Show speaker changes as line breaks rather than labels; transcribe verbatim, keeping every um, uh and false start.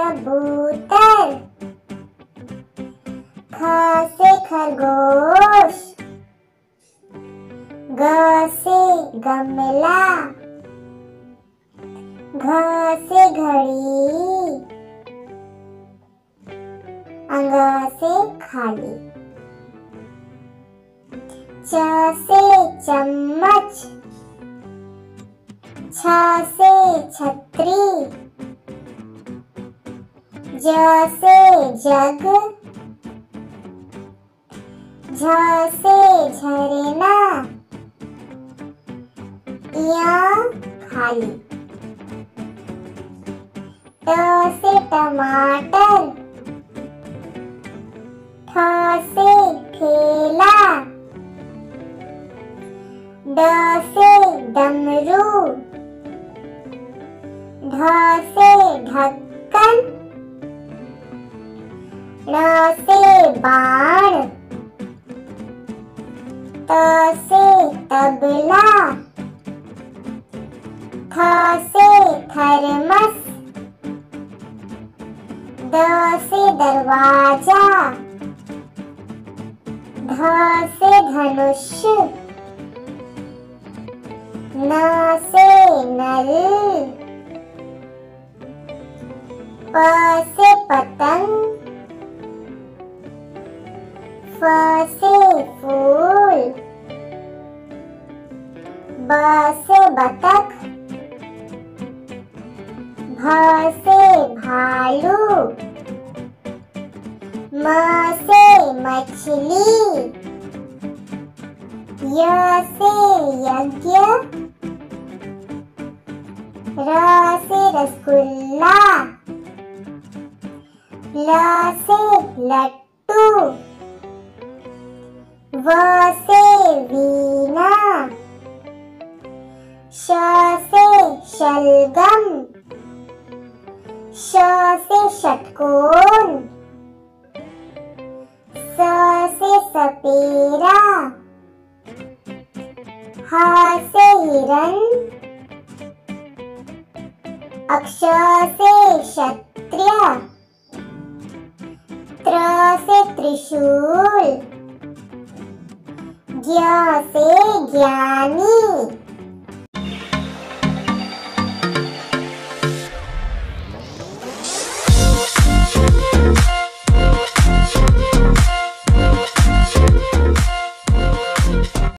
कबूतर, ख से खरगोश, ग से गमला, घ से घड़ी, अंग से खाली, च से चम्मच, छ से छतरी, ज से जग, झ से झरना, य खाली, ट से टमाटर, ठ से ठेला, ड से डमरू, ढ से ढक्कन, ण से बाण, त से तबला, थ से थर्मस, द से दरवाजा, ध से धनुष, न से नल, प से पतंग, फ से फूल, ब से बतख, भ से भालू, म से मछली, य से यज्ञ, र से रसगुल्ला, ल से लट्टू, व से वीणा, श से शलगम, श से षटकोण, स से सपेरा, ह से हिरण, अक्ष से क्षत्रिय, त्र से त्रिशूल, ज्ञ से ज्ञानी,